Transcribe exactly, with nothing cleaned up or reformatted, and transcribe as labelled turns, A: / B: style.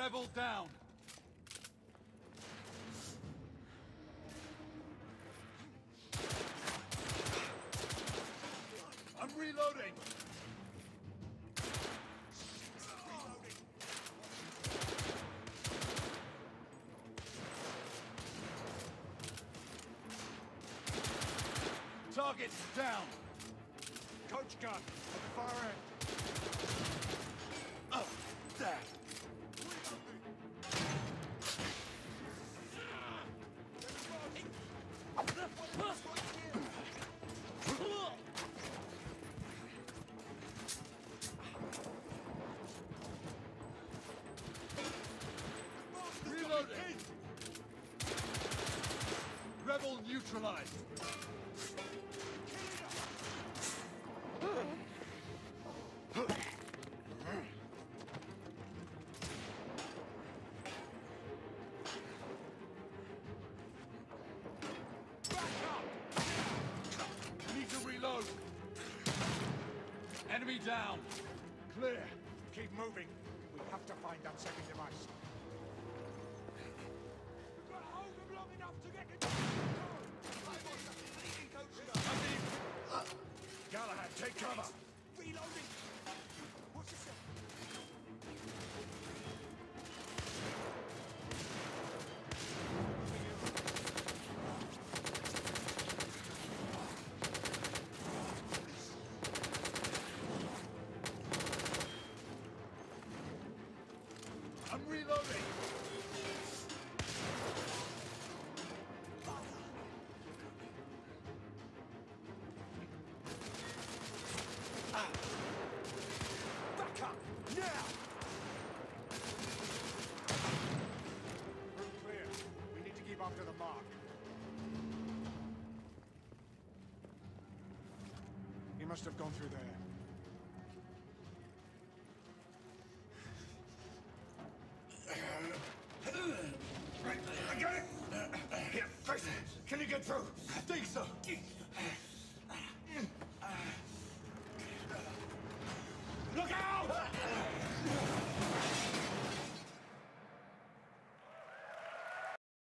A: Rebel down. I'm reloading. Target's down.
B: Coach gun at the far end.
A: Oh, there. Reloading. Rebel neutralized. Reload. Enemy down. Clear.
B: Keep moving. We have to find that second device. We've got to hold them long enough to get control. Galahad, take cover. Reloading. What's this?
A: I'm reloading. Ah. Back up now.
B: Room clear. We need to keep after the mark. He must have gone through there.
A: Right, I got it! Here, first, can you get through? I think so.